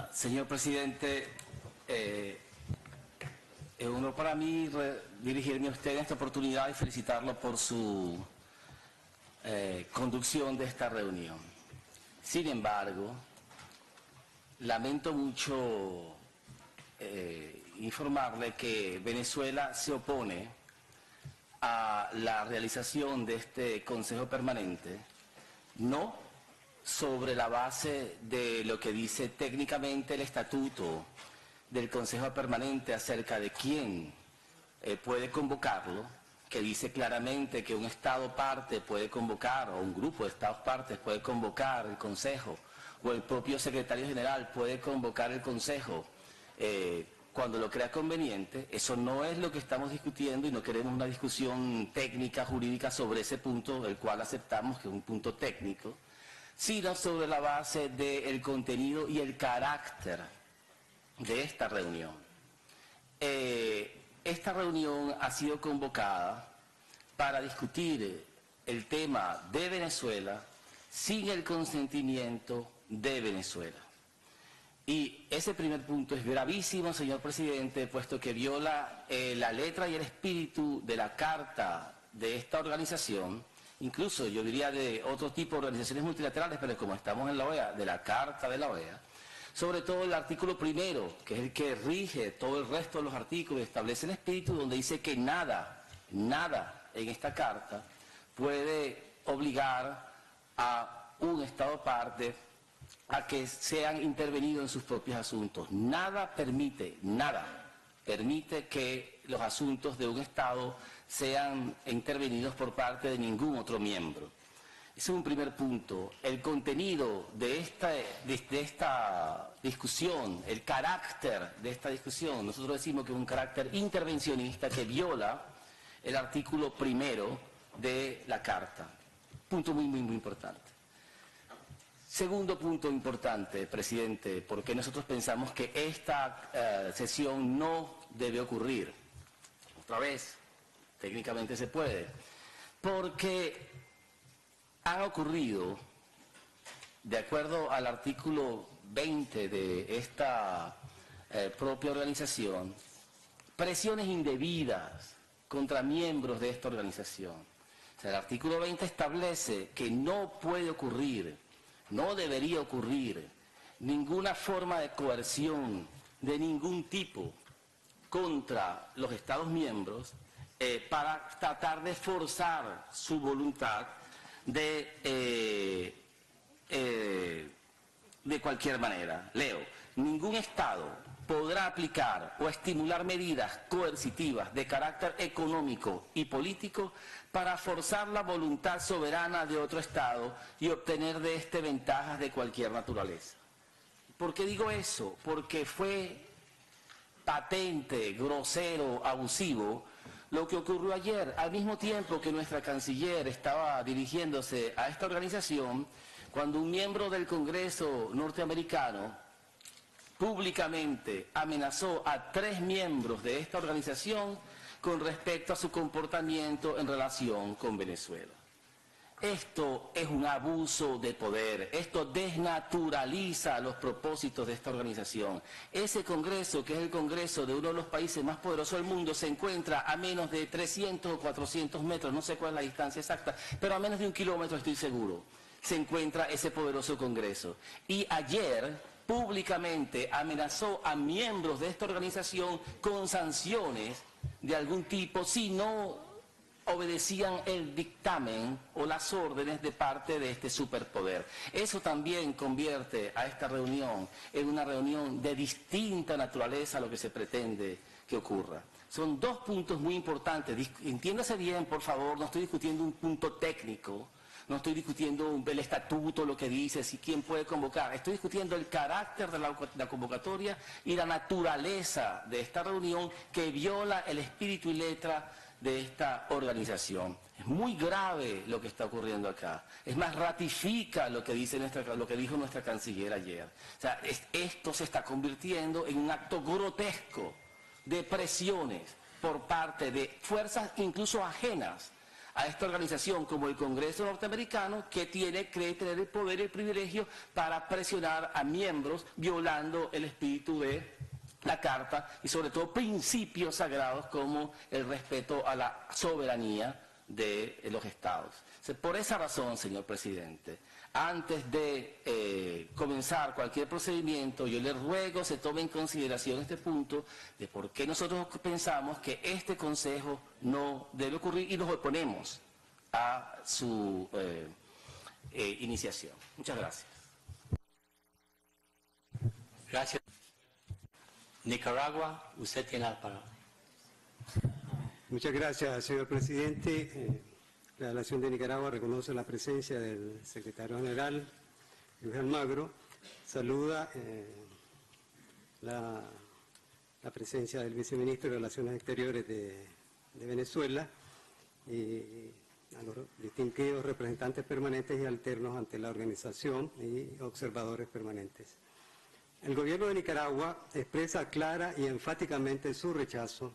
Señor presidente, es un honor para mí dirigirme a usted en esta oportunidad y felicitarlo por su conducción de esta reunión. Sin embargo, lamento mucho informarle que Venezuela se opone a la realización de este Consejo Permanente, no sobre la base de lo que dice técnicamente el estatuto del Consejo Permanente acerca de quién puede convocarlo, que dice claramente que un Estado parte puede convocar, o un grupo de Estados partes puede convocar el Consejo, o el propio Secretario General puede convocar el Consejo cuando lo crea conveniente. Eso no es lo que estamos discutiendo y no queremos una discusión técnica, jurídica sobre ese punto, el cual aceptamos que es un punto técnico, sino sobre la base del contenido y el carácter de esta reunión. Esta reunión ha sido convocada para discutir el tema de Venezuela sin el consentimiento de Venezuela. Y ese primer punto es gravísimo, señor presidente, puesto que viola la letra y el espíritu de la carta de esta organización, incluso yo diría de otro tipo de organizaciones multilaterales, pero como estamos en la OEA, de la Carta de la OEA, sobre todo el artículo primero, que es el que rige todo el resto de los artículos, establece el espíritu donde dice que nada en esta Carta puede obligar a un Estado parte a que sean intervenidos en sus propios asuntos. Nada permite que los asuntos de un Estado sean intervenidos por parte de ningún otro miembro. Ese es un primer punto. El contenido de esta discusión, el carácter de esta discusión, nosotros decimos que es un carácter intervencionista que viola el artículo primero de la Carta. Punto muy importante. Segundo punto importante, presidente, porque nosotros pensamos que esta sesión no debe ocurrir. Otra vez, técnicamente se puede, porque han ocurrido, de acuerdo al artículo 20 de esta propia organización, presiones indebidas contra miembros de esta organización. O sea, el artículo 20 establece que no puede ocurrir, no debería ocurrir ninguna forma de coerción de ningún tipo contra los Estados miembros para tratar de forzar su voluntad de cualquier manera. Leo, ningún Estado podrá aplicar o estimular medidas coercitivas de carácter económico y político para forzar la voluntad soberana de otro Estado y obtener de éste ventajas de cualquier naturaleza. ¿Por qué digo eso? Porque fue patente, grosero, abusivo lo que ocurrió ayer, al mismo tiempo que nuestra canciller estaba dirigiéndose a esta organización, cuando un miembro del Congreso norteamericano públicamente amenazó a 3 miembros de esta organización con respecto a su comportamiento en relación con Venezuela. Esto es un abuso de poder, esto desnaturaliza los propósitos de esta organización. Ese Congreso, que es el Congreso de uno de los países más poderosos del mundo, se encuentra a menos de 300 o 400 metros, no sé cuál es la distancia exacta, pero a menos de 1 kilómetro estoy seguro, se encuentra ese poderoso Congreso. Y ayer públicamente amenazó a miembros de esta organización con sanciones de algún tipo si no obedecían el dictamen o las órdenes de parte de este superpoder. Eso también convierte a esta reunión en una reunión de distinta naturaleza a lo que se pretende que ocurra. Son 2 puntos muy importantes. Entiéndase bien, por favor, no estoy discutiendo un punto técnico, no estoy discutiendo el estatuto, lo que dice, si quién puede convocar. Estoy discutiendo el carácter de la convocatoria y la naturaleza de esta reunión que viola el espíritu y letra de esta organización. Es muy grave lo que está ocurriendo acá. Es más, ratifica lo que dijo nuestra canciller ayer. O sea, esto se está convirtiendo en un acto grotesco de presiones por parte de fuerzas incluso ajenas a esta organización como el Congreso norteamericano, que cree tener el poder y el privilegio para presionar a miembros violando el espíritu de la Carta y sobre todo principios sagrados como el respeto a la soberanía de los Estados. Por esa razón, señor presidente, antes de comenzar cualquier procedimiento, yo le ruego se tome en consideración este punto de por qué nosotros pensamos que este Consejo no debe ocurrir y nos oponemos a su iniciación. Muchas gracias. Gracias. Nicaragua, usted tiene la palabra. Muchas gracias, señor presidente. La Nación de Nicaragua reconoce la presencia del secretario general, Luis Almagro. Saluda la presencia del viceministro de Relaciones Exteriores de Venezuela y a los distinguidos representantes permanentes y alternos ante la organización y observadores permanentes. El gobierno de Nicaragua expresa clara y enfáticamente su rechazo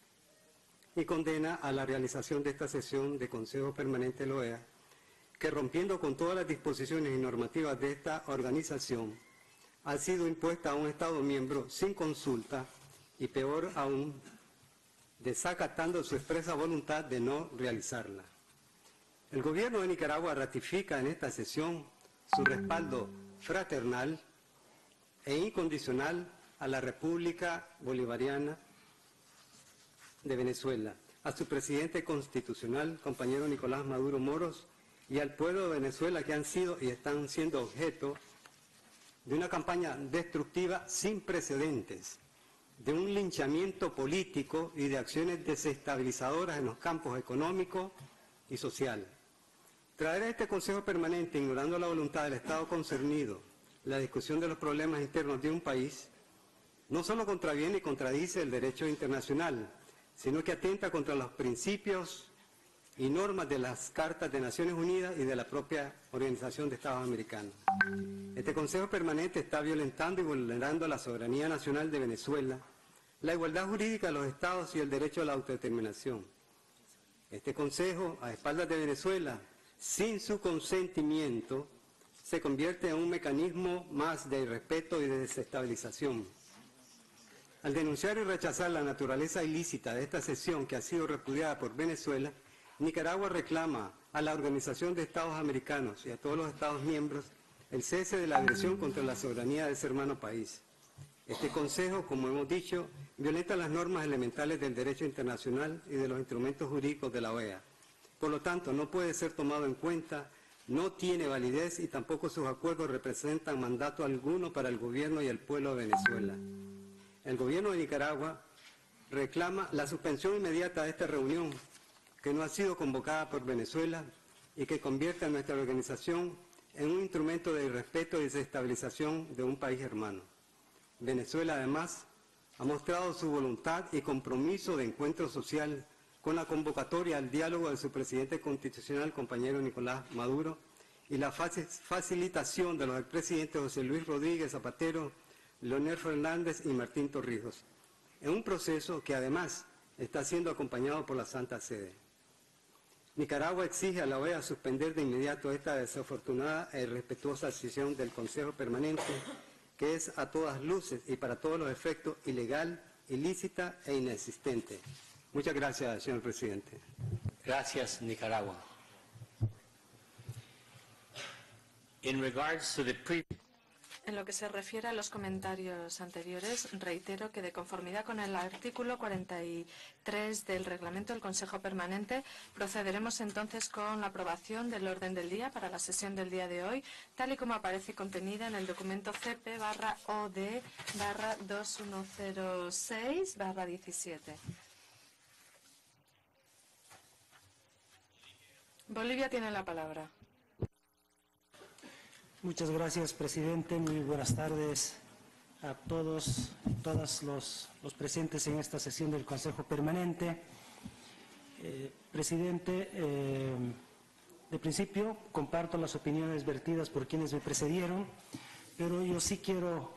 y condena a la realización de esta sesión de Consejo Permanente de la OEA, que rompiendo con todas las disposiciones y normativas de esta organización, ha sido impuesta a un Estado miembro sin consulta y, peor aún, desacatando su expresa voluntad de no realizarla. El gobierno de Nicaragua ratifica en esta sesión su respaldo fraternal e incondicional a la República Bolivariana de Venezuela, a su presidente constitucional, compañero Nicolás Maduro Moros, y al pueblo de Venezuela, que han sido y están siendo objeto de una campaña destructiva sin precedentes, de un linchamiento político y de acciones desestabilizadoras en los campos económico y social. Traer a este Consejo Permanente, ignorando la voluntad del Estado concernido, la discusión de los problemas internos de un país, no solo contraviene y contradice el derecho internacional, sino que atenta contra los principios y normas de las Cartas de Naciones Unidas y de la propia Organización de Estados Americanos. Este Consejo Permanente está violentando y vulnerando la soberanía nacional de Venezuela, la igualdad jurídica de los Estados y el derecho a la autodeterminación. Este Consejo, a espaldas de Venezuela, sin su consentimiento, se convierte en un mecanismo más de irrespeto y de desestabilización. Al denunciar y rechazar la naturaleza ilícita de esta sesión que ha sido repudiada por Venezuela, Nicaragua reclama a la Organización de Estados Americanos y a todos los Estados miembros el cese de la agresión contra la soberanía de ese hermano país. Este Consejo, como hemos dicho, violenta las normas elementales del derecho internacional y de los instrumentos jurídicos de la OEA. Por lo tanto, no puede ser tomado en cuenta, no tiene validez y tampoco sus acuerdos representan mandato alguno para el gobierno y el pueblo de Venezuela. El gobierno de Nicaragua reclama la suspensión inmediata de esta reunión, que no ha sido convocada por Venezuela y que convierte a nuestra organización en un instrumento de irrespeto y desestabilización de un país hermano. Venezuela, además, ha mostrado su voluntad y compromiso de encuentro social con la convocatoria al diálogo de su presidente constitucional, compañero Nicolás Maduro, y la facilitación de los expresidentes José Luis Rodríguez Zapatero, Leonel Fernández y Martín Torrijos, en un proceso que además está siendo acompañado por la Santa Sede. Nicaragua exige a la OEA suspender de inmediato esta desafortunada e irrespetuosa decisión del Consejo Permanente, que es a todas luces y para todos los efectos ilegal, ilícita e inexistente. Muchas gracias, señor presidente. Gracias, Nicaragua. In regards to the En lo que se refiere a los comentarios anteriores, reitero que de conformidad con el artículo 43 del reglamento del Consejo Permanente, procederemos entonces con la aprobación del orden del día para la sesión del día de hoy, tal y como aparece contenida en el documento CP/OD/2106/17. Bolivia tiene la palabra. Muchas gracias, presidente. Muy buenas tardes a todos y todas los presentes en esta sesión del Consejo Permanente. Presidente, de principio comparto las opiniones vertidas por quienes me precedieron, pero yo sí quiero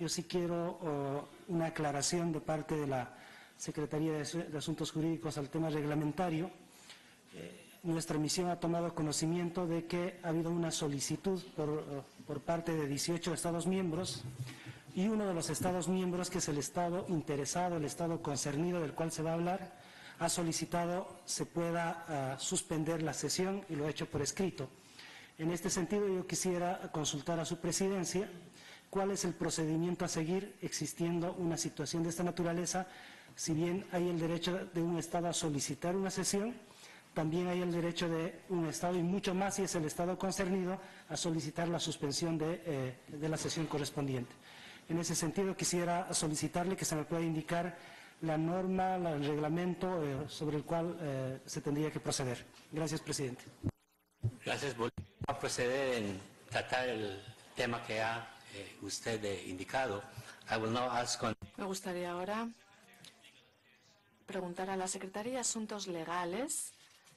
una aclaración de parte de la Secretaría de Asuntos Jurídicos al tema reglamentario. nuestra misión ha tomado conocimiento de que ha habido una solicitud por parte de 18 Estados miembros, y uno de los Estados miembros, que es el Estado interesado, el Estado concernido del cual se va a hablar, ha solicitado se pueda suspender la sesión, y lo ha hecho por escrito. En este sentido, yo quisiera consultar a su presidencia cuál es el procedimiento a seguir existiendo una situación de esta naturaleza. Si bien hay el derecho de un Estado a solicitar una sesión, también hay el derecho de un Estado, y mucho más si es el Estado concernido, a solicitar la suspensión de la sesión correspondiente. En ese sentido, quisiera solicitarle que se me pueda indicar la norma, el reglamento sobre el cual se tendría que proceder. Gracias, presidente. Gracias. Vamos a proceder en tratar el tema que ha usted indicado. I will now ask on... Me gustaría ahora preguntar a la Secretaría de Asuntos Legales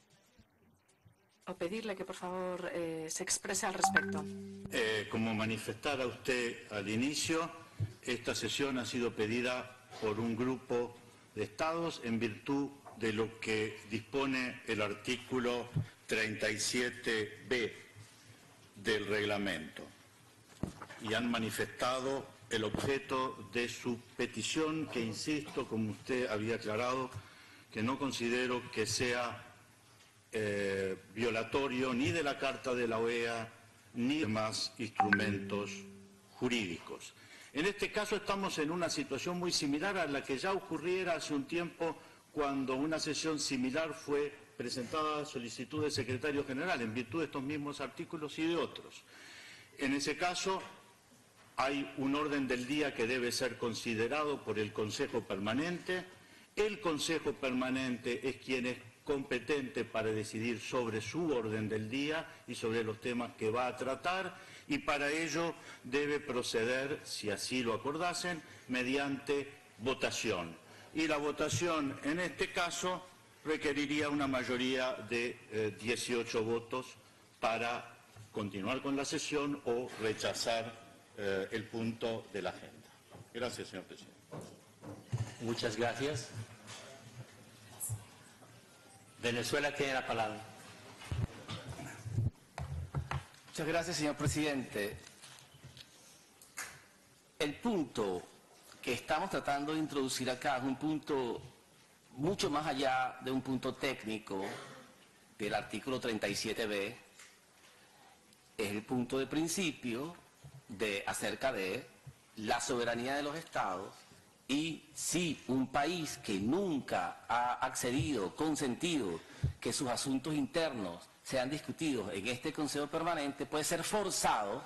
o pedirle que, por favor, se exprese al respecto. Como manifestara usted al inicio, esta sesión ha sido pedida por un grupo de estados en virtud de lo que dispone el artículo 37b del reglamento, y han manifestado el objeto de su petición, que, insisto, como usted había aclarado, que no considero que sea violatorio ni de la Carta de la OEA ni de demás instrumentos jurídicos. En este caso estamos en una situación muy similar a la que ya ocurriera hace un tiempo, cuando una sesión similar fue presentada a solicitud del secretario general en virtud de estos mismos artículos y de otros. En ese caso hay un orden del día que debe ser considerado por el Consejo Permanente. El Consejo Permanente es quien es competente para decidir sobre su orden del día y sobre los temas que va a tratar, y para ello debe proceder, si así lo acordasen, mediante votación. Y la votación en este caso requeriría una mayoría de 18 votos para continuar con la sesión o rechazar el punto de la agenda. Gracias, señor presidente. Muchas gracias. Venezuela tiene la palabra. Muchas gracias, señor presidente. El punto que estamos tratando de introducir acá es un punto mucho más allá de un punto técnico del artículo 37b. Es el punto de principio acerca de la soberanía de los estados, y si un país que nunca ha accedido, consentido que sus asuntos internos sean discutidos en este Consejo Permanente, puede ser forzado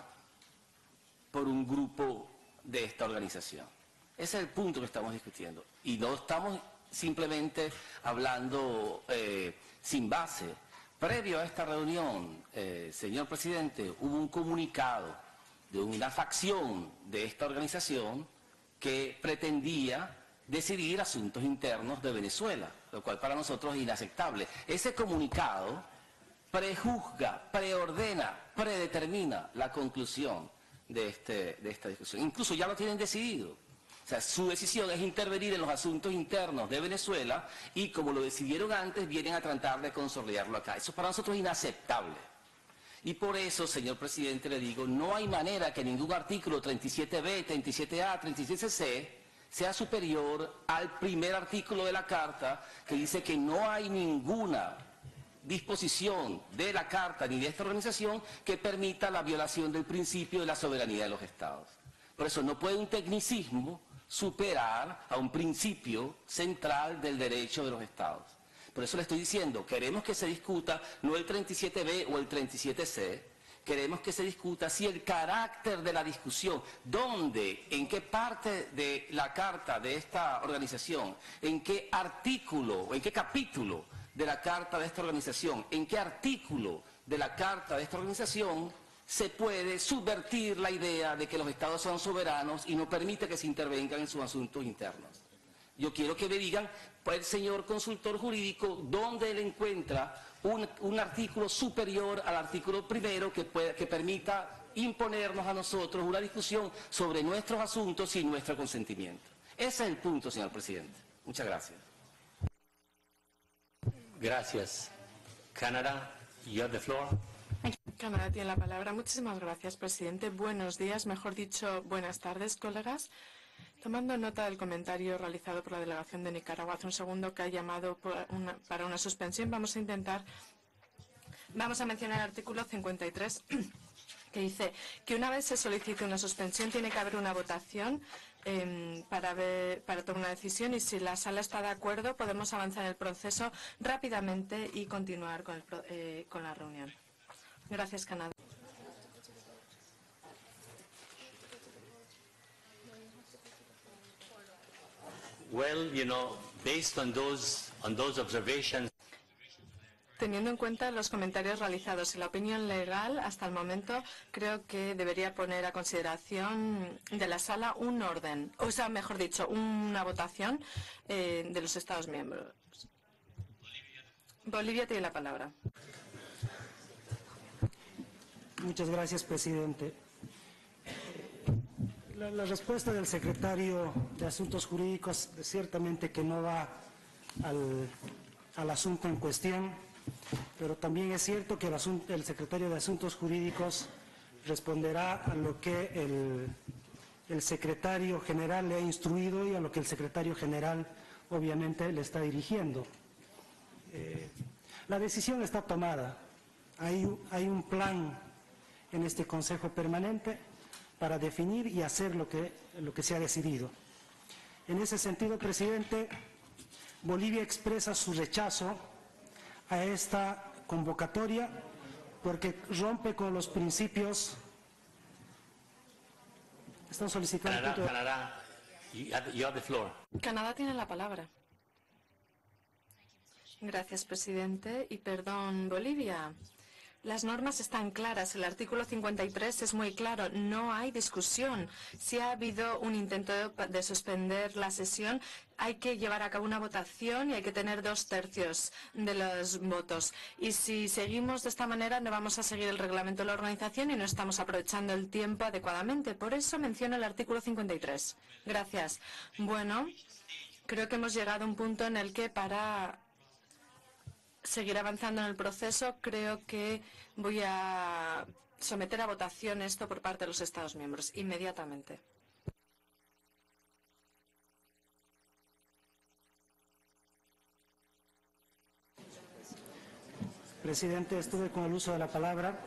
por un grupo de esta organización. Ese es el punto que estamos discutiendo. Y no estamos simplemente hablando sin base. Previo a esta reunión, señor presidente, hubo un comunicado de una facción de esta organización que pretendía decidir asuntos internos de Venezuela, lo cual para nosotros es inaceptable. Ese comunicado prejuzga, preordena, predetermina la conclusión de esta discusión. Incluso ya lo tienen decidido. O sea, su decisión es intervenir en los asuntos internos de Venezuela, y como lo decidieron antes, vienen a tratar de consolidarlo acá. Eso para nosotros es inaceptable. Y por eso, señor presidente, le digo, no hay manera que ningún artículo 37b, 37a, 37c sea superior al primer artículo de la Carta, que dice que no hay ninguna disposición de la Carta ni de esta organización que permita la violación del principio de la soberanía de los Estados. Por eso no puede un tecnicismo superar a un principio central del derecho de los Estados. Por eso le estoy diciendo, queremos que se discuta no el 37b o el 37c, queremos que se discuta si el carácter de la discusión, dónde, en qué parte de la Carta de esta organización, en qué artículo o en qué capítulo de la Carta de esta organización, en qué artículo de la Carta de esta organización se puede subvertir la idea de que los Estados son soberanos y no permite que se intervengan en sus asuntos internos. Yo quiero que me digan, pues, el señor consultor jurídico, dónde él encuentra un artículo superior al artículo primero que permita imponernos a nosotros una discusión sobre nuestros asuntos sin nuestro consentimiento. Ese es el punto, señor presidente. Muchas gracias. Gracias. Canada, you have the floor. Canadá tiene la palabra. Muchísimas gracias, presidente. Buenos días, mejor dicho, buenas tardes, colegas. Tomando nota del comentario realizado por la delegación de Nicaragua hace un segundo que ha llamado para una suspensión, vamos a mencionar el artículo 53 que dice que una vez se solicite una suspensión tiene que haber una votación para tomar una decisión, y si la sala está de acuerdo podemos avanzar en el proceso rápidamente y continuar con la reunión. Gracias, Canadá. Well, based on those observations, Teniendo en cuenta los comentarios realizados y la opinión legal, hasta el momento creo que debería poner a consideración de la sala un orden, o sea, mejor dicho, una votación de los Estados miembros. Bolivia tiene la palabra. Muchas gracias, presidente. La respuesta del secretario de Asuntos Jurídicos ciertamente que no va al asunto en cuestión, pero también es cierto que el secretario de Asuntos Jurídicos responderá a lo que el secretario general le ha instruido y a lo que el secretario general obviamente le está dirigiendo. La decisión está tomada. Hay un plan en este Consejo Permanente para definir y hacer lo que se ha decidido. En ese sentido, presidente, Bolivia expresa su rechazo a esta convocatoria porque rompe con los principios. Están solicitando. Canadá, you have the floor. Canadá tiene la palabra. Gracias, presidente. Y perdón, Bolivia. Las normas están claras. El artículo 53 es muy claro. No hay discusión. Si ha habido un intento de suspender la sesión, hay que llevar a cabo una votación y hay que tener 2/3 de los votos. Y si seguimos de esta manera, no vamos a seguir el reglamento de la organización y no estamos aprovechando el tiempo adecuadamente. Por eso menciono el artículo 53. Gracias. Bueno, creo que hemos llegado a un punto en el que para seguir avanzando en el proceso, creo que voy a someter a votación esto por parte de los Estados miembros inmediatamente. Presidente, estuve con el uso de la palabra.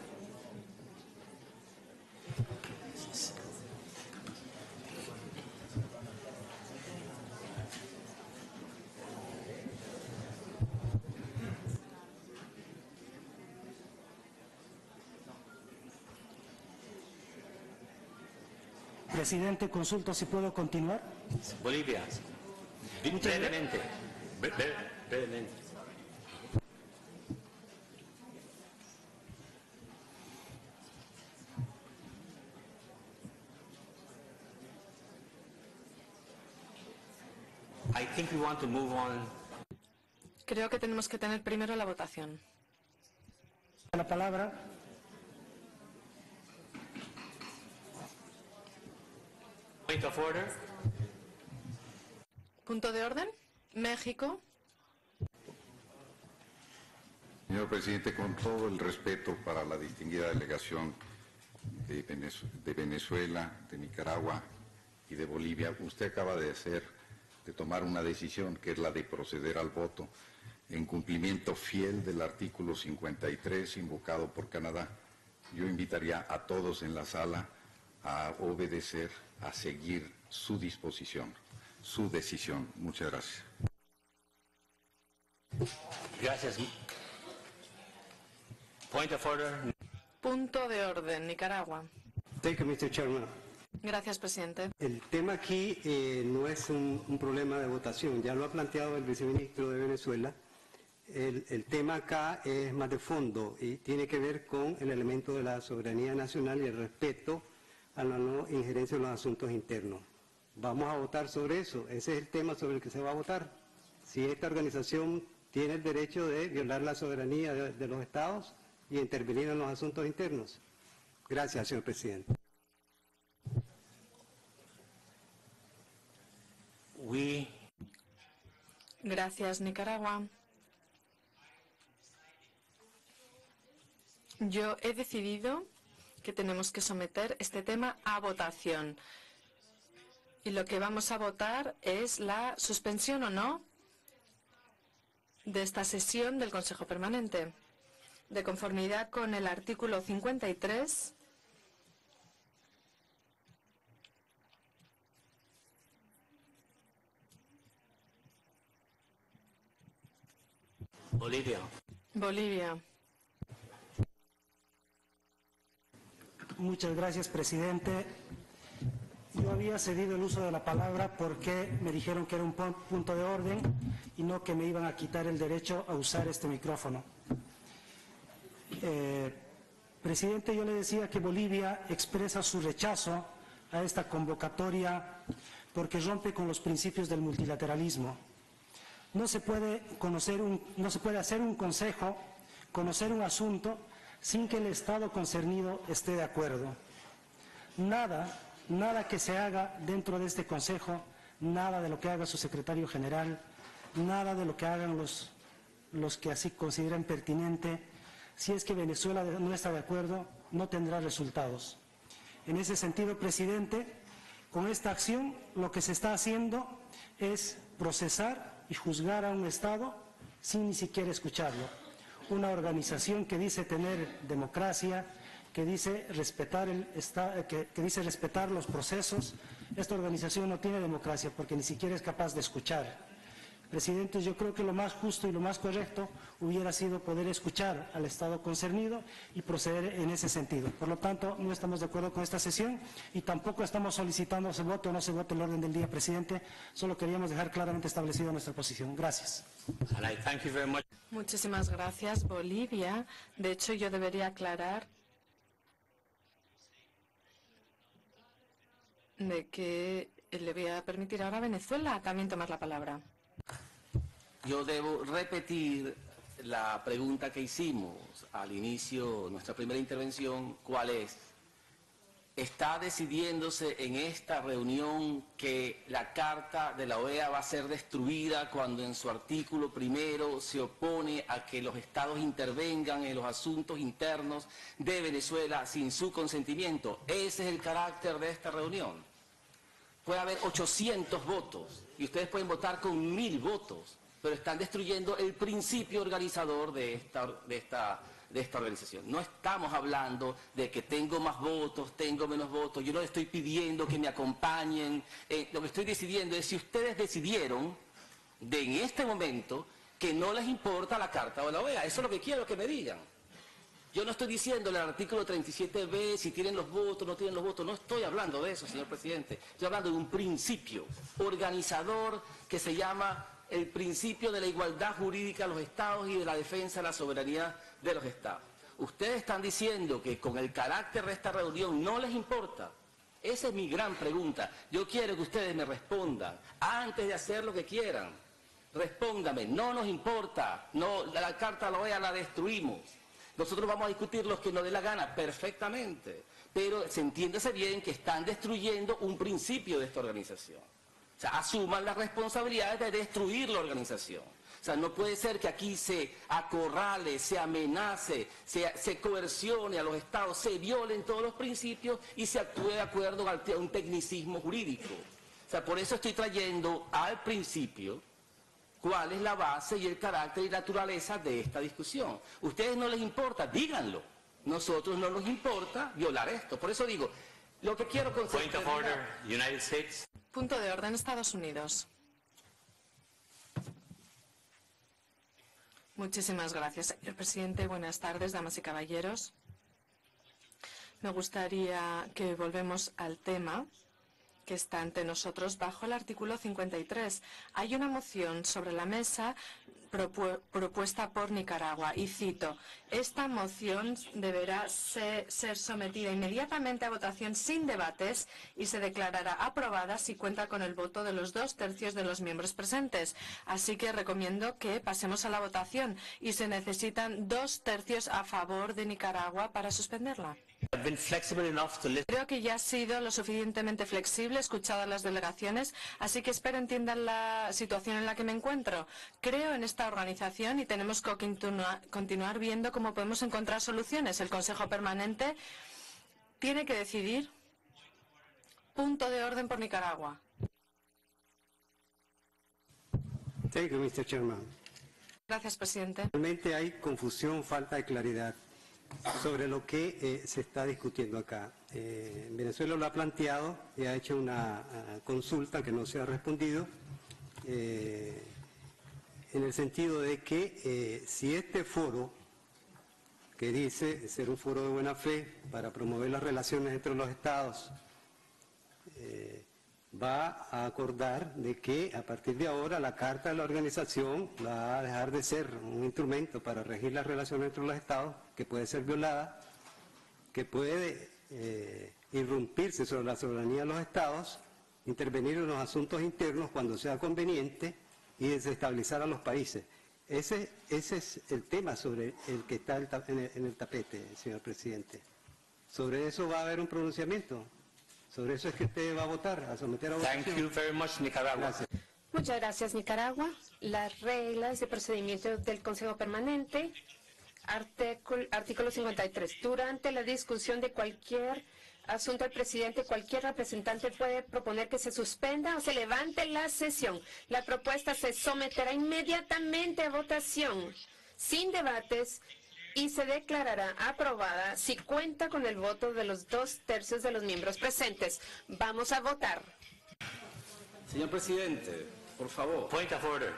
Presidente, consulto si puedo continuar. Bolivia, brevemente. Brevemente. I think we want to move on. Creo que tenemos que tener primero la votación. La palabra. Point of order. Punto de orden. México. Señor presidente, con todo el respeto para la distinguida delegación de Venezuela, de Nicaragua y de Bolivia, usted acaba de tomar una decisión que es la de proceder al voto en cumplimiento fiel del artículo 53 invocado por Canadá. Yo invitaría a todos en la sala a obedecer, a seguir su disposición, su decisión. Muchas gracias. Gracias. Point of order. Punto de orden. Nicaragua. Thank you, Mr. Chairman. Gracias, presidente. El tema aquí no es un problema de votación, ya lo ha planteado el viceministro de Venezuela. El tema acá es más de fondo y tiene que ver con el elemento de la soberanía nacional y el respeto a la no injerencia en los asuntos internos. Vamos a votar sobre eso, ese es el tema sobre el que se va a votar. Si esta organización tiene el derecho de violar la soberanía de los estados y intervenir en los asuntos internos. Gracias, señor presidente. Gracias, Nicaragua. Yo he decidido que tenemos que someter este tema a votación. Y lo que vamos a votar es la suspensión o no de esta sesión del Consejo Permanente. De conformidad con el artículo 53, Bolivia. Bolivia. Muchas gracias, presidente. Yo había cedido el uso de la palabra porque me dijeron que era un punto de orden y no que me iban a quitar el derecho a usar este micrófono. Presidente, yo le decía que Bolivia expresa su rechazo a esta convocatoria porque rompe con los principios del multilateralismo. No se puede hacer un consejo, conocer un asunto, sin que el Estado concernido esté de acuerdo. Nada que se haga dentro de este Consejo, nada de lo que haga su secretario general, nada de lo que hagan los que así consideren pertinente, si es que Venezuela no está de acuerdo, no tendrá resultados. En ese sentido, presidente, con esta acción lo que se está haciendo es procesar y juzgar a un Estado sin ni siquiera escucharlo. Una organización que dice tener democracia, que dice respetar que dice respetar los procesos. Esta organización no tiene democracia porque ni siquiera es capaz de escuchar. Presidente, yo creo que lo más justo y lo más correcto hubiera sido poder escuchar al Estado concernido y proceder en ese sentido. Por lo tanto, no estamos de acuerdo con esta sesión y tampoco estamos solicitando se vote o no se vote el orden del día, presidente. Solo queríamos dejar claramente establecida nuestra posición. Gracias. Thank you very much. Muchísimas gracias, Bolivia. De hecho, yo debería aclarar de que le voy a permitir ahora a Venezuela también tomar la palabra. Yo debo repetir la pregunta que hicimos al inicio de nuestra primera intervención, ¿cuál es? ¿Está decidiéndose en esta reunión que la Carta de la OEA va a ser destruida cuando en su artículo primero se opone a que los estados intervengan en los asuntos internos de Venezuela sin su consentimiento? Ese es el carácter de esta reunión. Puede haber 800 votos y ustedes pueden votar con 1000 votos, pero están destruyendo el principio organizador de esta organización. No estamos hablando de que tengo más votos, tengo menos votos. Yo no estoy pidiendo que me acompañen. Lo que estoy decidiendo es si ustedes decidieron en este momento que no les importa la Carta de la OEA. Eso es lo que quiero que me digan. Yo no estoy diciendo en el artículo 37b si tienen los votos o no tienen los votos. No estoy hablando de eso, señor presidente. Estoy hablando de un principio organizador que se llama el principio de la igualdad jurídica de los estados y de la defensa de la soberanía de los estados. Ustedes están diciendo que con el carácter de esta reunión no les importa. Esa es mi gran pregunta. Yo quiero que ustedes me respondan antes de hacer lo que quieran. Respóndame, no nos importa, no, la Carta de la OEA la destruimos. Nosotros vamos a discutir los que nos dé la gana, perfectamente. Pero se entiéndase bien que están destruyendo un principio de esta organización. O sea, asuman las responsabilidades de destruir la organización. O sea, no puede ser que aquí se acorrale, se amenace, se coercione a los estados, se violen todos los principios y se actúe de acuerdo a un tecnicismo jurídico. O sea, por eso estoy trayendo al principio cuál es la base y el carácter y naturaleza de esta discusión. Ustedes no les importa, díganlo. Nosotros no nos importa violar esto. Por eso digo, lo que quiero conseguir... Point of order, United States. Punto de orden, Estados Unidos. Muchísimas gracias, señor presidente. Buenas tardes, damas y caballeros. Me gustaría que volvemos al tema que está ante nosotros bajo el artículo 53. Hay una moción sobre la mesa propuesta por Nicaragua y cito: esta moción deberá ser sometida inmediatamente a votación sin debates y se declarará aprobada si cuenta con el voto de los 2/3 de los miembros presentes. Así que recomiendo que pasemos a la votación y se necesitan 2/3 a favor de Nicaragua para suspenderla. I've been flexible enough to listen. Creo que ya ha sido lo suficientemente flexible he escuchado a las delegaciones, así que espero entiendan la situación en la que me encuentro. Creo en esta organización y tenemos que continuar viendo cómo podemos encontrar soluciones. El Consejo Permanente tiene que decidir. Punto de orden por Nicaragua. Thank you, Mr. Chairman. Gracias, presidente. Realmente hay confusión, falta de claridad sobre lo que se está discutiendo acá. Venezuela lo ha planteado y ha hecho una consulta que no se ha respondido, en el sentido de que si este foro, que dice ser un foro de buena fe para promover las relaciones entre los estados, va a acordar de que a partir de ahora la Carta de la Organización va a dejar de ser un instrumento para regir las relaciones entre los estados, que puede ser violada, que puede irrumpirse sobre la soberanía de los estados, intervenir en los asuntos internos cuando sea conveniente y desestabilizar a los países. Ese es el tema sobre el que está en el tapete, señor presidente. Sobre eso va a haber un pronunciamiento. Sobre eso es que usted va a votar, a someter a votación. Thank you very much, Nicaragua. Gracias. Muchas gracias, Nicaragua. Las reglas de procedimiento del Consejo Permanente, artículo 53. Durante la discusión de cualquier asunto al presidente, cualquier representante puede proponer que se suspenda o se levante la sesión. La propuesta se someterá inmediatamente a votación, sin debates, y se declarará aprobada si cuenta con el voto de los 2/3 de los miembros presentes. Vamos a votar. Señor presidente, por favor. Point of order.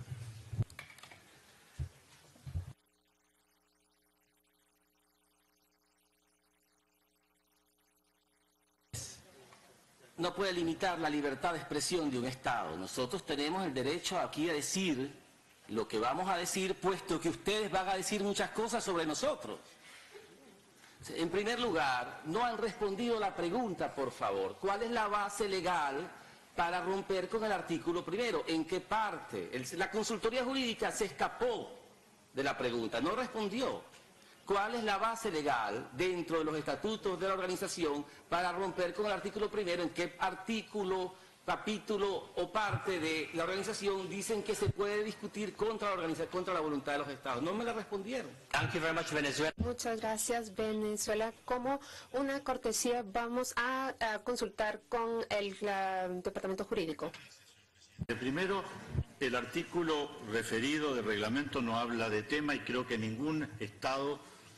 No puede limitar la libertad de expresión de un Estado. Nosotros tenemos el derecho aquí a decir lo que vamos a decir, puesto que ustedes van a decir muchas cosas sobre nosotros. En primer lugar, no han respondido la pregunta, por favor. ¿Cuál es la base legal para romper con el artículo primero? ¿En qué parte? La consultoría jurídica se escapó de la pregunta, no respondió. ¿Cuál es la base legal dentro de los estatutos de la organización para romper con el artículo primero? ¿En qué artículo, capítulo o parte de la organización dicen que se puede discutir contra la voluntad de los estados? No me la respondieron. Thank you very much, Venezuela. Muchas gracias, Venezuela. Como una cortesía, vamos a consultar con el Departamento Jurídico. Primero, el artículo referido del reglamento no habla de tema y creo que ningún Estado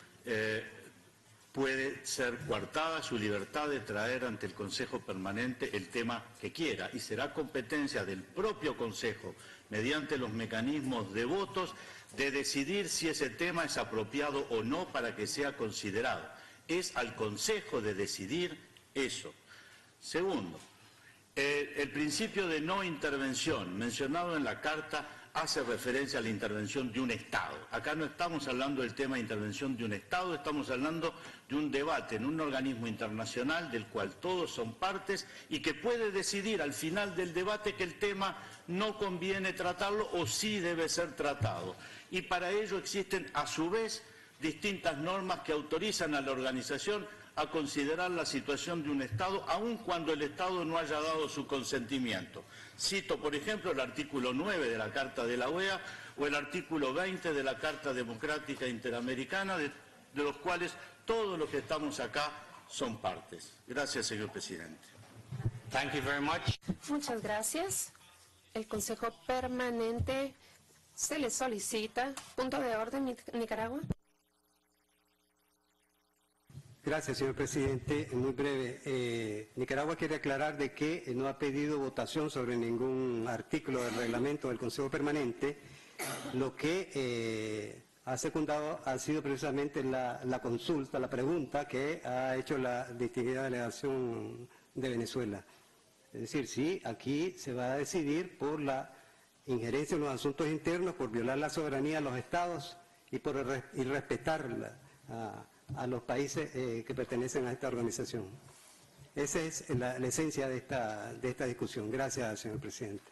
puede ser coartada su libertad de traer ante el Consejo Permanente el tema que quiera y será competencia del propio Consejo, mediante los mecanismos de votos, de decidir si ese tema es apropiado o no para que sea considerado. Es al Consejo de decidir eso. Segundo, el principio de no intervención mencionado en la Carta hace referencia a la intervención de un Estado. Acá no estamos hablando del tema de intervención de un Estado, estamos hablando de un debate en un organismo internacional del cual todos son partes y que puede decidir al final del debate que el tema no conviene tratarlo o sí debe ser tratado. Y para ello existen a su vez distintas normas que autorizan a la organización a considerar la situación de un Estado, aun cuando el Estado no haya dado su consentimiento. Cito, por ejemplo, el artículo 9 de la Carta de la OEA o el artículo 20 de la Carta Democrática Interamericana, de los cuales todos los que estamos acá son partes. Gracias, señor presidente. Thank you very much. Muchas gracias. El Consejo Permanente se le solicita. Punto de orden, Nicaragua. Gracias, señor presidente. Muy breve. Nicaragua quiere aclarar de que no ha pedido votación sobre ningún artículo del reglamento del Consejo Permanente. Lo que ha secundado ha sido precisamente la consulta, la pregunta que ha hecho la distinguida delegación de Venezuela. Es decir, sí, aquí se va a decidir por la injerencia en los asuntos internos, por violar la soberanía de los estados y por respetar a los países que pertenecen a esta organización. Esa es la esencia de esta discusión. Gracias, señor presidente.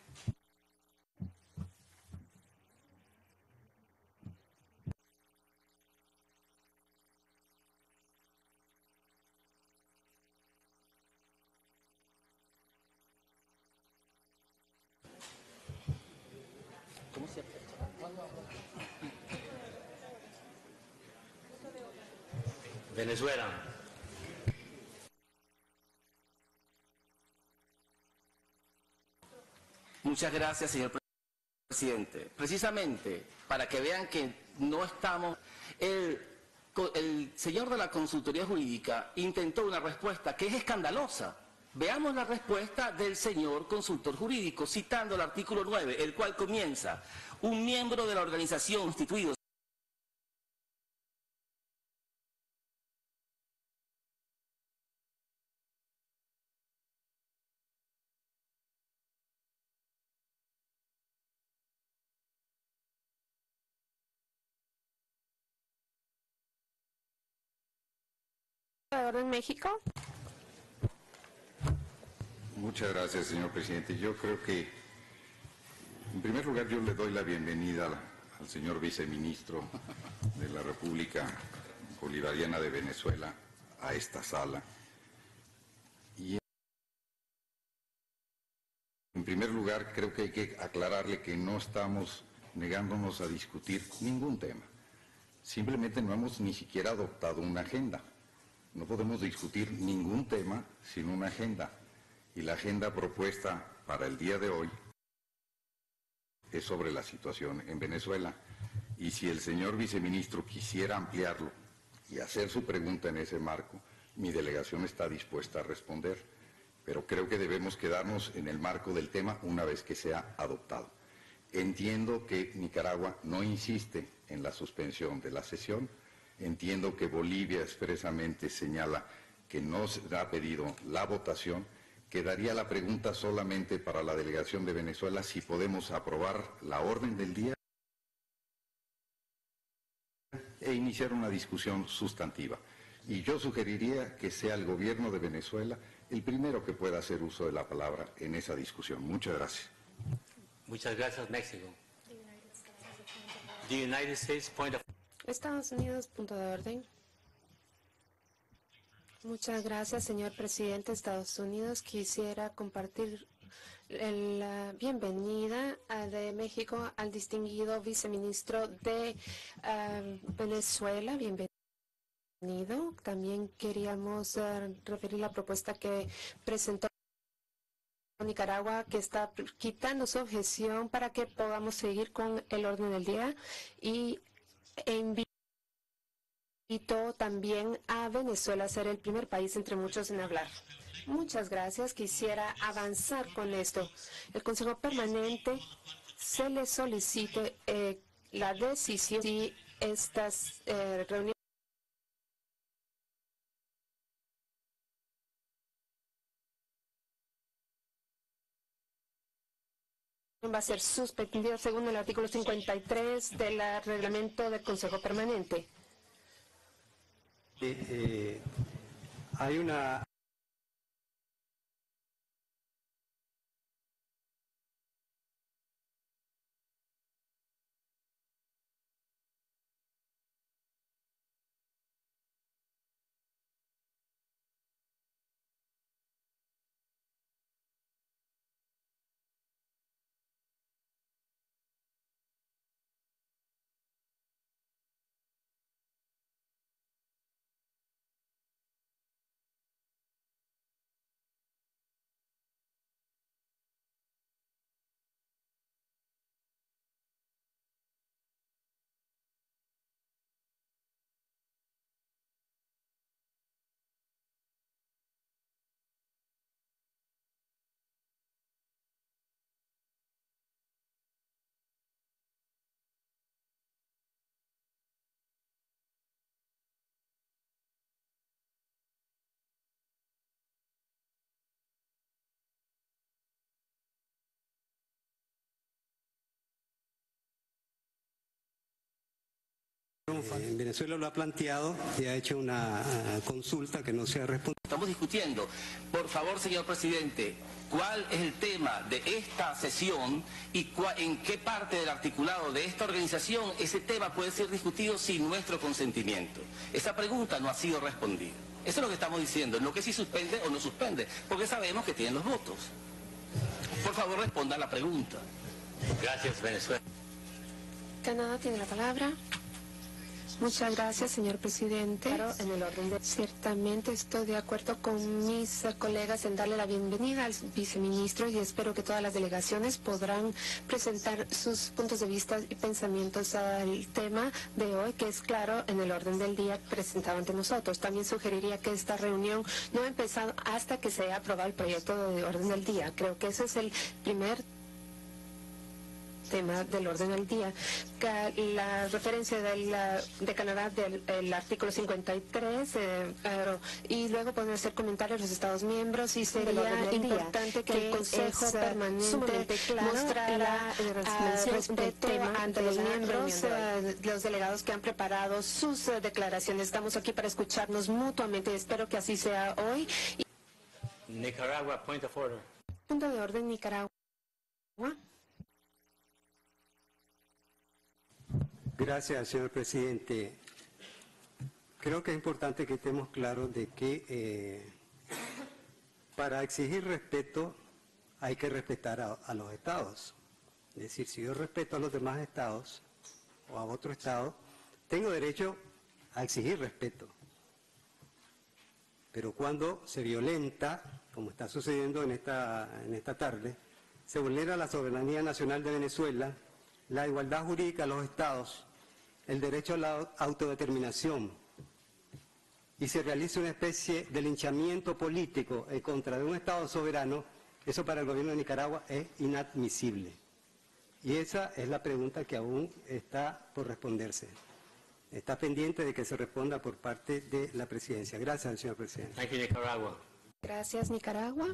Venezuela. Muchas gracias, señor presidente. Precisamente para que vean que no estamos... El señor de la consultoría jurídica intentó una respuesta que es escandalosa. Veamos la respuesta del señor consultor jurídico, citando el artículo 9, el cual comienza: un miembro de la organización instituido en México. Muchas gracias, señor presidente. Yo creo que, en primer lugar, yo le doy la bienvenida al señor viceministro de la República Bolivariana de Venezuela a esta sala. Y, en primer lugar, creo que hay que aclararle que no estamos negándonos a discutir ningún tema. Simplemente no hemos ni siquiera adoptado una agenda. No podemos discutir ningún tema sin una agenda. Y la agenda propuesta para el día de hoy es sobre la situación en Venezuela. Y si el señor viceministro quisiera ampliarlo y hacer su pregunta en ese marco, mi delegación está dispuesta a responder. Pero creo que debemos quedarnos en el marco del tema una vez que sea adoptado. Entiendo que Nicaragua no insiste en la suspensión de la sesión. Entiendo que Bolivia expresamente señala que no se ha pedido la votación. Quedaría la pregunta solamente para la delegación de Venezuela si podemos aprobar la orden del día e iniciar una discusión sustantiva. Y yo sugeriría que sea el gobierno de Venezuela el primero que pueda hacer uso de la palabra en esa discusión. Muchas gracias. Muchas gracias, México. The United States, point of... Estados Unidos, punto de orden. Muchas gracias, señor presidente de Estados Unidos. Quisiera compartir la bienvenida de México al distinguido viceministro de Venezuela. Bienvenido. También queríamos referir la propuesta que presentó Nicaragua, que está quitando su objeción para que podamos seguir con el orden del día, y invitó también a Venezuela a ser el primer país entre muchos en hablar. Muchas gracias. Quisiera avanzar con esto. El Consejo Permanente se le solicite la decisión si estas reuniones va a ser suspendido según el artículo 53 del reglamento del Consejo Permanente. Hay una... En Venezuela lo ha planteado y ha hecho una consulta que no se ha respondido. Estamos discutiendo. Por favor, señor presidente, ¿cuál es el tema de esta sesión y en qué parte del articulado de esta organización ese tema puede ser discutido sin nuestro consentimiento? Esa pregunta no ha sido respondida. Eso es lo que estamos diciendo, no que si suspende o no suspende, porque sabemos que tienen los votos. Por favor, responda la pregunta. Gracias, Venezuela. Canadá tiene la palabra. Muchas gracias, señor presidente. Claro, en el orden ciertamente estoy de acuerdo con mis colegas en darle la bienvenida al viceministro y espero que todas las delegaciones podrán presentar sus puntos de vista y pensamientos al tema de hoy, que es claro en el orden del día presentado ante nosotros. También sugeriría que esta reunión no ha empezado hasta que se haya aprobado el proyecto de orden del día. Creo que ese es el primer tema del orden del día. La referencia de Canadá del artículo 53 y luego pueden hacer comentarios los Estados miembros y sería importante que el Consejo Permanente mostrara respeto ante los miembros, los delegados que han preparado sus declaraciones. Estamos aquí para escucharnos mutuamente y espero que así sea hoy. Nicaragua, point of order. Punto de orden, Nicaragua. Gracias, señor presidente. Creo que es importante que estemos claros de que para exigir respeto hay que respetar a los estados. Es decir, si yo respeto a los demás estados o a otro estado, tengo derecho a exigir respeto. Pero cuando se violenta, como está sucediendo en esta tarde, se vulnera la soberanía nacional de Venezuela, la igualdad jurídica de los estados, el derecho a la autodeterminación, y se realiza una especie de linchamiento político en contra de un estado soberano, eso para el gobierno de Nicaragua es inadmisible. Y esa es la pregunta que aún está por responderse. Está pendiente de que se responda por parte de la presidencia. Gracias, señor presidente. Thank you, Nicaragua. Gracias, Nicaragua.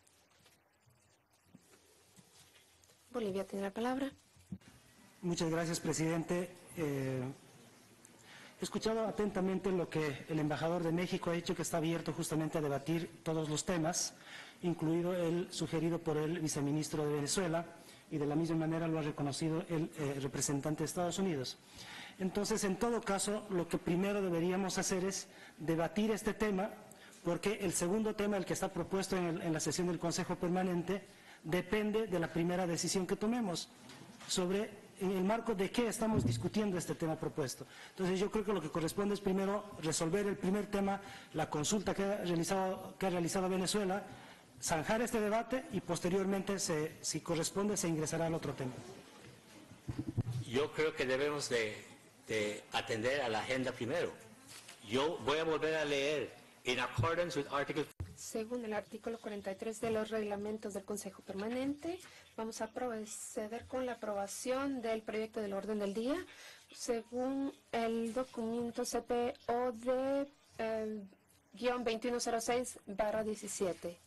Bolivia tiene la palabra. Muchas gracias, presidente. He escuchado atentamente lo que el embajador de México ha dicho, que está abierto justamente a debatir todos los temas, incluido el sugerido por el viceministro de Venezuela, y de la misma manera lo ha reconocido el representante de Estados Unidos. Entonces, en todo caso, lo que primero deberíamos hacer es debatir este tema, porque el segundo tema, el que está propuesto en la sesión del Consejo Permanente, depende de la primera decisión que tomemos sobre en el marco de qué estamos discutiendo este tema propuesto. Entonces yo creo que lo que corresponde es primero resolver el primer tema, la consulta que ha realizado Venezuela, zanjar este debate y posteriormente, si corresponde, se ingresará al otro tema. Yo creo que debemos de atender a la agenda primero. Yo voy a volver a leer, in accordance with Article... Según el artículo 43 de los reglamentos del Consejo Permanente, vamos a proceder con la aprobación del proyecto del orden del día, según el documento CPO de guión 2106/17.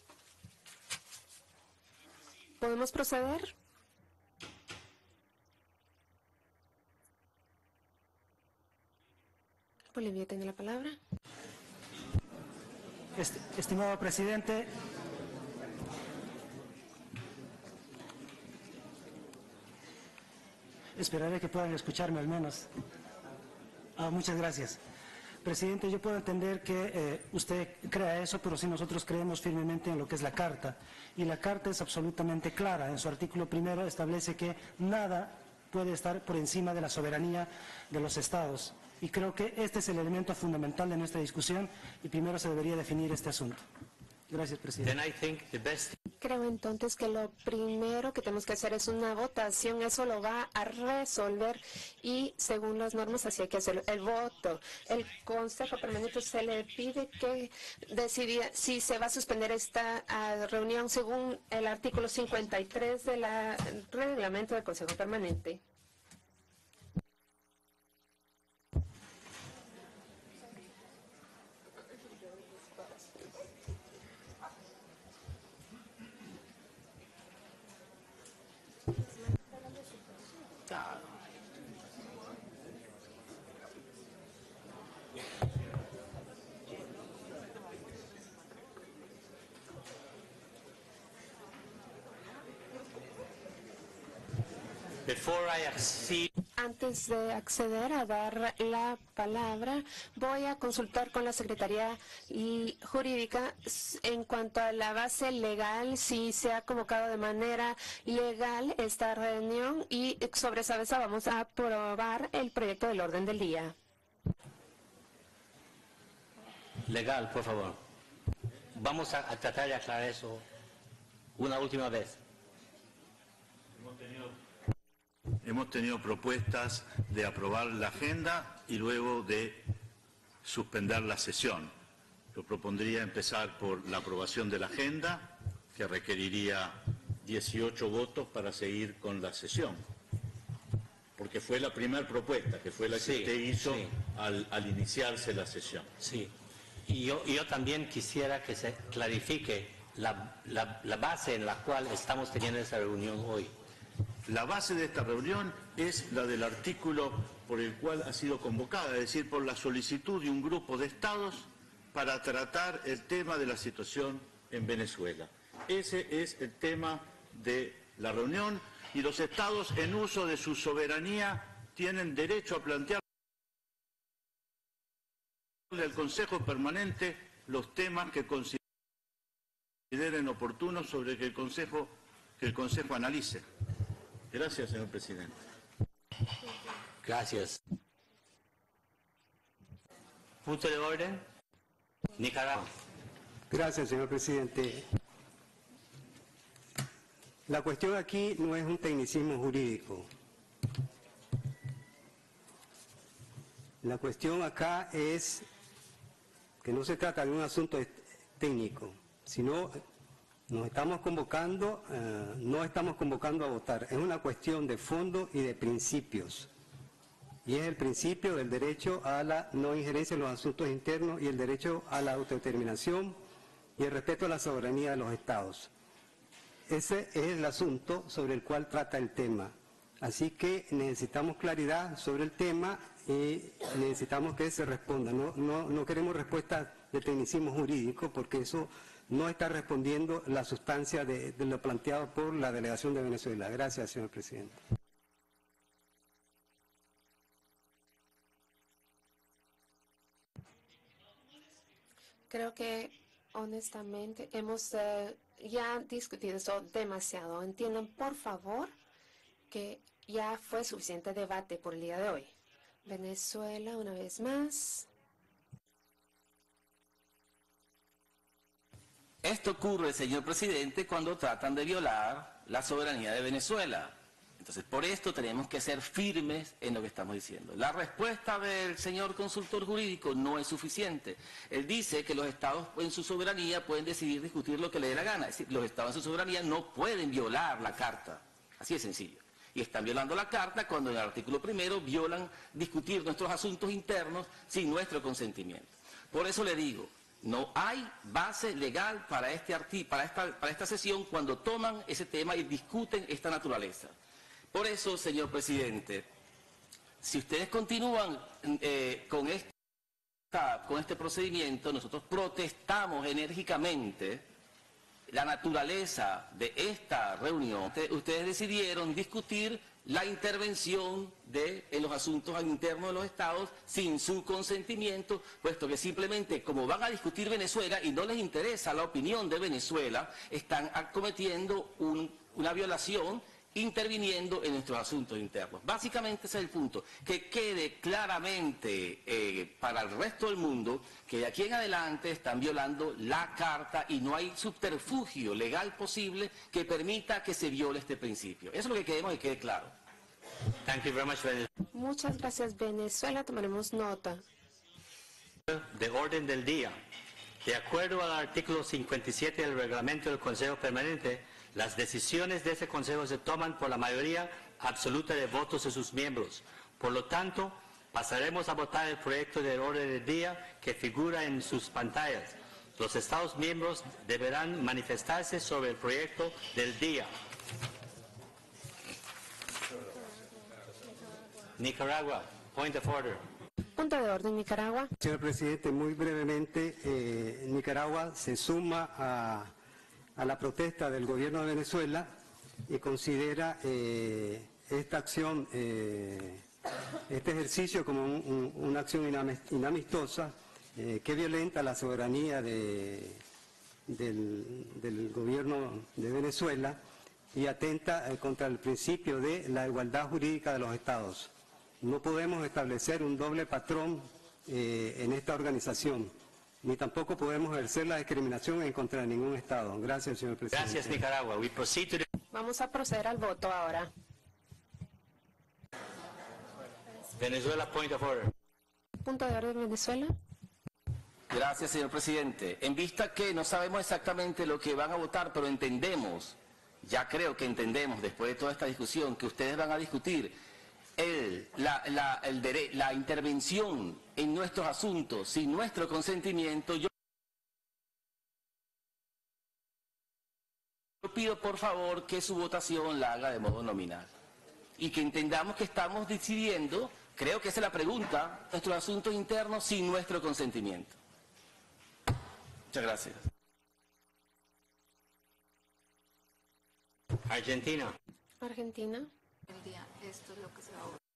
¿Podemos proceder? Bolivia tiene la palabra. Estimado presidente, esperaré que puedan escucharme al menos. Muchas gracias. Presidente, yo puedo entender que usted crea eso, pero sí nosotros creemos firmemente en lo que es la Carta. Y la Carta es absolutamente clara. En su artículo primero establece que nada puede estar por encima de la soberanía de los estados. Y creo que este es el elemento fundamental de nuestra discusión y primero se debería definir este asunto. Gracias, presidente. Creo entonces que lo primero que tenemos que hacer es una votación. Eso lo va a resolver y según las normas así hay que hacerlo. El voto. El Consejo Permanente se le pide que decida si se va a suspender esta reunión según el artículo 53 del reglamento del Consejo Permanente. Antes de acceder a dar la palabra, voy a consultar con la Secretaría Jurídica en cuanto a la base legal, si se ha convocado de manera legal esta reunión, y sobre esa mesa vamos a aprobar el proyecto del orden del día. Legal, por favor. Vamos a tratar de aclarar eso una última vez. Hemos tenido propuestas de aprobar la agenda y luego de suspender la sesión. Yo propondría empezar por la aprobación de la agenda, que requeriría 18 votos para seguir con la sesión. Porque fue la primera propuesta, que fue la que usted hizo al iniciarse la sesión. Sí. Y yo también quisiera que se clarifique la base en la cual estamos teniendo esta reunión hoy. La base de esta reunión es la del artículo por el cual ha sido convocada, es decir, por la solicitud de un grupo de estados para tratar el tema de la situación en Venezuela. Ese es el tema de la reunión, y los estados, en uso de su soberanía, tienen derecho a plantear al Consejo Permanente los temas que consideren oportunos sobre que el Consejo analice. Gracias, señor presidente. Gracias. Punto de orden. Nicaragua. Gracias, señor presidente. La cuestión aquí no es un tecnicismo jurídico. La cuestión acá es que no se trata de un asunto técnico, sino nos estamos convocando, no estamos convocando a votar. Es una cuestión de fondo y de principios. Y es el principio del derecho a la no injerencia en los asuntos internos y el derecho a la autodeterminación y el respeto a la soberanía de los estados. Ese es el asunto sobre el cual trata el tema. Así que necesitamos claridad sobre el tema y necesitamos que se responda. No queremos respuestas de tecnicismo jurídico, porque eso no está respondiendo la sustancia de lo planteado por la delegación de Venezuela. Gracias, señor presidente. Creo que, honestamente, hemos ya discutido eso demasiado. Entiendan, por favor, que ya fue suficiente debate por el día de hoy. Venezuela, una vez más. Esto ocurre, señor presidente, cuando tratan de violar la soberanía de Venezuela. Entonces, por esto tenemos que ser firmes en lo que estamos diciendo. La respuesta del señor consultor jurídico no es suficiente. Él dice que los estados en su soberanía pueden decidir discutir lo que le dé la gana. Es decir, los estados en su soberanía no pueden violar la Carta. Así de sencillo. Y están violando la Carta cuando en el artículo 1 violan discutir nuestros asuntos internos sin nuestro consentimiento. Por eso le digo, no hay base legal para esta sesión cuando toman ese tema y discuten esta naturaleza. Por eso, señor presidente, si ustedes continúan con este procedimiento, nosotros protestamos enérgicamente la naturaleza de esta reunión. Ustedes decidieron discutir la intervención en los asuntos internos de los estados sin su consentimiento, puesto que simplemente, como van a discutir Venezuela y no les interesa la opinión de Venezuela, están cometiendo una violación, interviniendo en nuestros asuntos internos. Básicamente ese es el punto, que quede claramente para el resto del mundo que de aquí en adelante están violando la Carta y no hay subterfugio legal posible que permita que se viole este principio. Eso es lo que queremos que quede claro. Thank you very much, Venezuela. Muchas gracias, Venezuela. Tomaremos nota. De orden del día. De acuerdo al artículo 57 del reglamento del Consejo Permanente, las decisiones de ese Consejo se toman por la mayoría absoluta de votos de sus miembros. Por lo tanto, pasaremos a votar el proyecto de orden del día que figura en sus pantallas. Los Estados miembros deberán manifestarse sobre el proyecto del día. Nicaragua, point of order. Punto de orden, Nicaragua. Señor presidente, muy brevemente, Nicaragua se suma a la protesta del gobierno de Venezuela y considera esta acción este ejercicio como una acción inamistosa que violenta la soberanía del gobierno de Venezuela y atenta contra el principio de la igualdad jurídica de los estados. No podemos establecer un doble patrón en esta organización, ni tampoco podemos ejercer la discriminación en contra de ningún estado. Gracias, señor presidente. Gracias, Nicaragua. We proceed to the... Vamos a proceder al voto ahora. Venezuela, point of order. Punto de orden, Venezuela. Gracias, señor presidente. En vista que no sabemos exactamente lo que van a votar, pero entendemos, ya creo que entendemos después de toda esta discusión, que ustedes van a discutir la intervención en nuestros asuntos sin nuestro consentimiento, yo pido por favor que su votación la haga de modo nominal y que entendamos que estamos decidiendo, creo que esa es la pregunta, nuestros asuntos internos sin nuestro consentimiento. Muchas gracias. Argentina. Argentina. Esto es lo que se va a votar.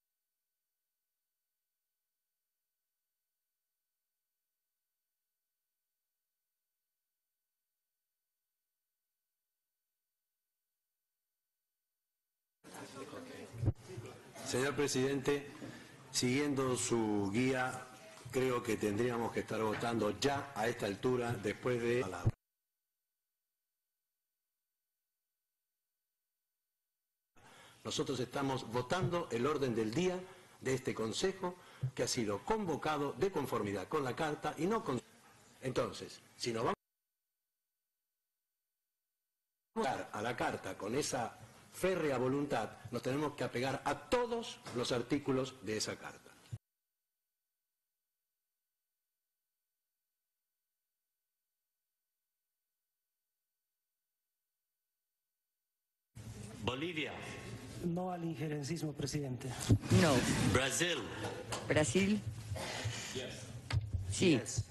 Señor presidente, siguiendo su guía, creo que tendríamos que estar votando ya a esta altura, después de... Nosotros estamos votando el orden del día de este Consejo que ha sido convocado de conformidad con la Carta y no con... Entonces, si nos vamos a la Carta con esa férrea voluntad, nos tenemos que apegar a todos los artículos de esa Carta. Bolivia. No al injerencismo, presidente. No. Brasil. Brasil. Sí. Yes.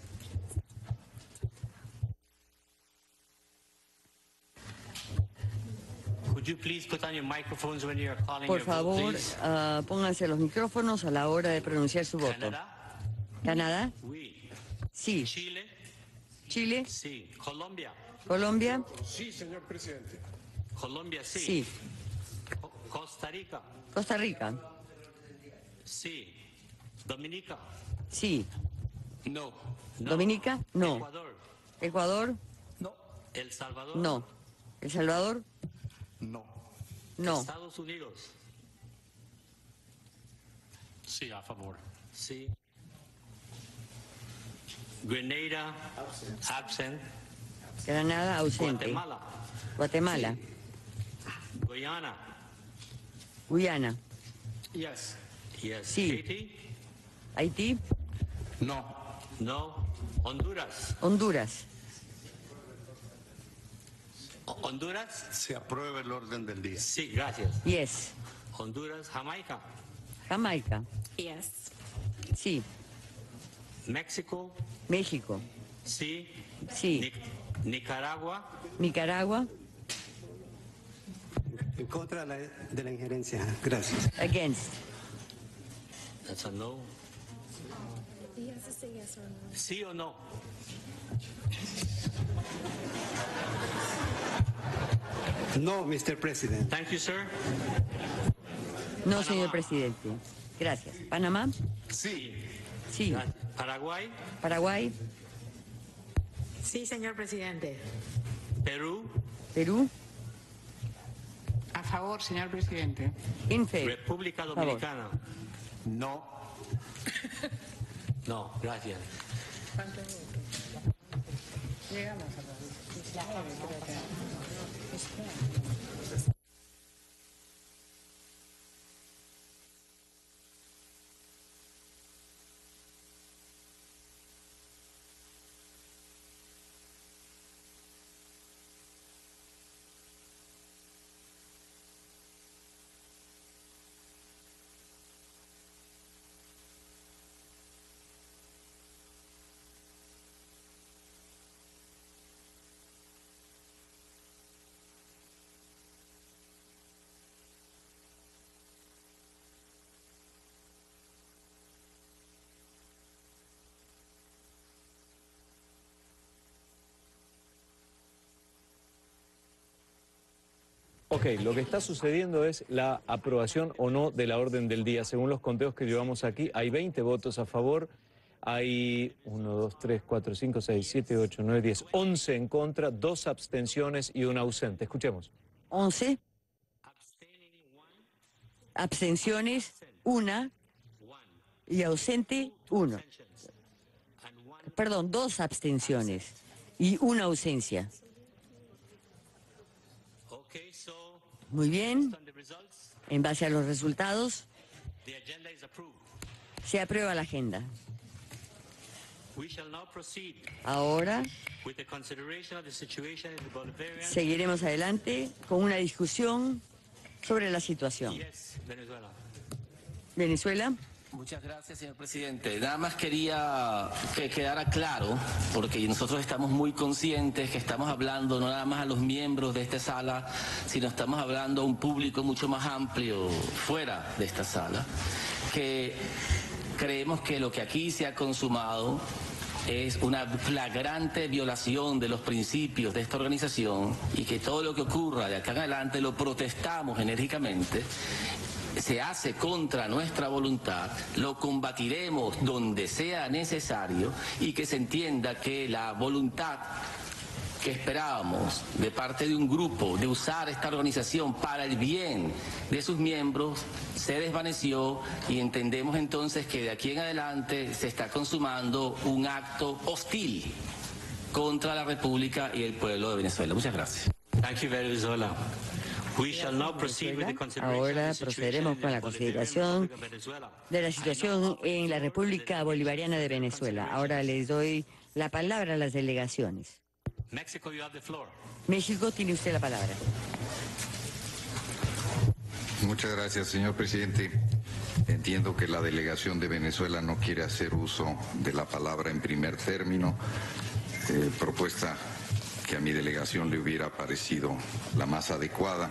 Could you please put on your microphones when you're calling Por your vote, favor, please? pónganse los micrófonos a la hora de pronunciar su voto. Canadá. Canadá. Oui. Sí. Chile. Chile. Sí. Colombia. Colombia. Sí, señor presidente. Colombia, sí. Sí. Costa Rica. Costa Rica. Sí. Dominica. Sí. No. Dominica. No. Ecuador. Ecuador. No. El Salvador. No. El Salvador. No. No. Estados Unidos. Sí, a favor. Sí. Grenada. Absent. Granada ausente. Guatemala. Guatemala. Guyana. Guyana. Yes. Yes. Sí. Haiti. Haití. No. No. Honduras. Honduras. Honduras. Se aprueba el orden del día. Sí, gracias. Yes. Honduras. Jamaica. Jamaica. Yes. Sí. México. México. Sí. Sí. Nicaragua. Nicaragua. En contra de la injerencia. Gracias. Against. That's a no. ¿Sí o no? No, Mr. President. Thank you, sir. No, señor presidente. Gracias. Panamá. Sí. Sí. Gracias. Paraguay. Paraguay. Sí, señor presidente. Perú. Perú. A favor, señor presidente. In favor. República Favor. Dominicana. No. No, gracias. Llegamos a Ok, lo que está sucediendo es la aprobación o no de la orden del día. Según los conteos que llevamos aquí, hay 20 votos a favor, hay 1, 2, 3, 4, 5, 6, 7, 8, 9, 10, 11 en contra, 2 abstenciones y 1 ausente. Escuchemos. 11. Abstenciones, 1. Y ausente, 1. Perdón, 2 abstenciones y 1 ausencia. Muy bien. En base a los resultados, se aprueba la agenda. Ahora seguiremos adelante con una discusión sobre la situación. Venezuela. Muchas gracias, señor presidente. Nada más quería que quedara claro, porque nosotros estamos muy conscientes que estamos hablando no nada más a los miembros de esta sala, sino estamos hablando a un público mucho más amplio fuera de esta sala, que creemos que lo que aquí se ha consumado es una flagrante violación de los principios de esta organización y que todo lo que ocurra de acá en adelante lo protestamos enérgicamente. Se hace contra nuestra voluntad, lo combatiremos donde sea necesario y que se entienda que la voluntad que esperábamos de parte de un grupo de usar esta organización para el bien de sus miembros se desvaneció y entendemos entonces que de aquí en adelante se está consumando un acto hostil contra la República y el pueblo de Venezuela. Muchas gracias. Thank you, Venezuela. Ahora procederemos con la consideración de la situación en la República Bolivariana de Venezuela. Ahora les doy la palabra a las delegaciones. México, tiene usted la palabra. Muchas gracias, señor presidente. Entiendo que la delegación de Venezuela no quiere hacer uso de la palabra en primer término, propuesta que a mi delegación le hubiera parecido la más adecuada.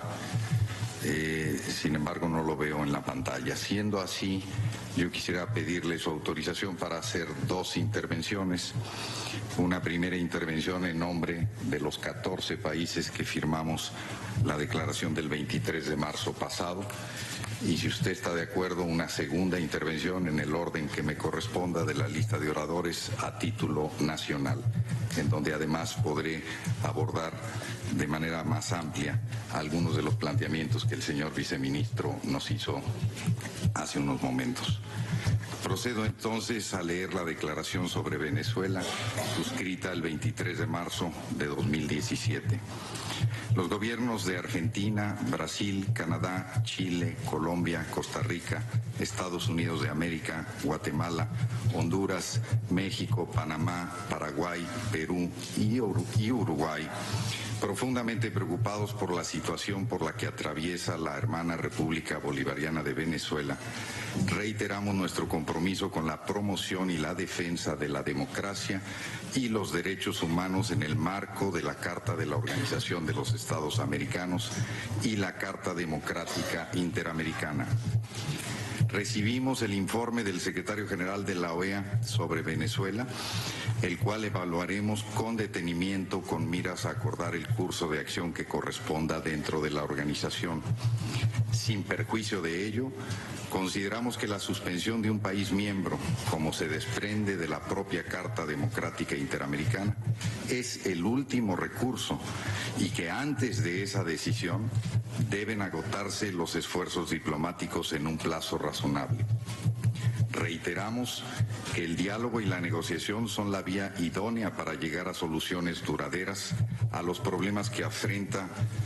Sin embargo, no lo veo en la pantalla. Siendo así, yo quisiera pedirle su autorización para hacer 2 intervenciones. Una primera intervención en nombre de los 14 países que firmamos la declaración del 23 de marzo pasado. Y si usted está de acuerdo, una segunda intervención en el orden que me corresponda de la lista de oradores a título nacional, en donde además podré abordar de manera más amplia algunos de los planteamientos que el señor viceministro nos hizo hace unos momentos. Procedo entonces a leer la declaración sobre Venezuela, suscrita el 23 de marzo de 2017. Los gobiernos de Argentina, Brasil, Canadá, Chile, Colombia, Costa Rica, Estados Unidos de América, Guatemala, Honduras, México, Panamá, Paraguay, Perú y Uruguay, profundamente preocupados por la situación por la que atraviesa la hermana República Bolivariana de Venezuela, reiteramos nuestro compromiso con la promoción y la defensa de la democracia y los derechos humanos en el marco de la Carta de la Organización de los Estados Americanos y la Carta Democrática Interamericana. Recibimos el informe del secretario general de la OEA sobre Venezuela, el cual evaluaremos con detenimiento con miras a acordar el curso de acción que corresponda dentro de la organización. Sin perjuicio de ello, consideramos que la suspensión de un país miembro, como se desprende de la propia Carta Democrática Interamericana, es el último recurso y que antes de esa decisión deben agotarse los esfuerzos diplomáticos en un plazo razonable. Reiteramos que el diálogo y la negociación son la vía idónea para llegar a soluciones duraderas a los problemas que afronta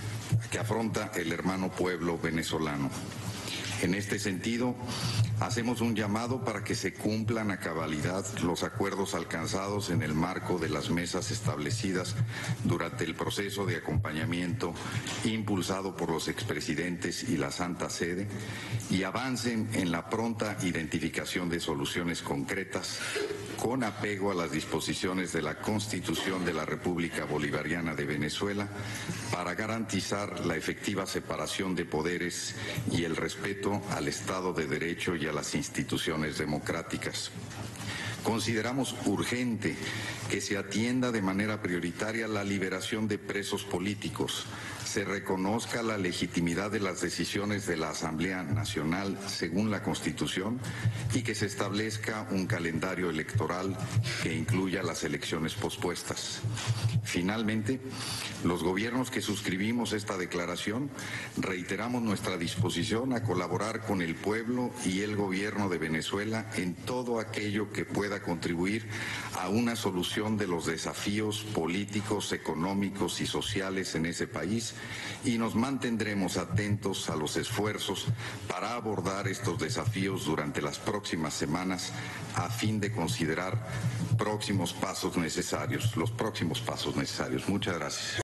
el hermano pueblo venezolano. En este sentido, hacemos un llamado para que se cumplan a cabalidad los acuerdos alcanzados en el marco de las mesas establecidas durante el proceso de acompañamiento impulsado por los expresidentes y la Santa Sede y avancen en la pronta identificación de soluciones concretas con apego a las disposiciones de la Constitución de la República Bolivariana de Venezuela para garantizar la efectiva separación de poderes y el respeto al Estado de Derecho y a las instituciones democráticas. Consideramos urgente que se atienda de manera prioritaria la liberación de presos políticos, se reconozca la legitimidad de las decisiones de la Asamblea Nacional según la Constitución y que se establezca un calendario electoral que incluya las elecciones pospuestas. Finalmente, los gobiernos que suscribimos esta declaración reiteramos nuestra disposición a colaborar con el pueblo y el gobierno de Venezuela en todo aquello que pueda contribuir a una solución de los desafíos políticos, económicos y sociales en ese país, y nos mantendremos atentos a los esfuerzos para abordar estos desafíos durante las próximas semanas a fin de considerar los próximos pasos necesarios. Muchas gracias.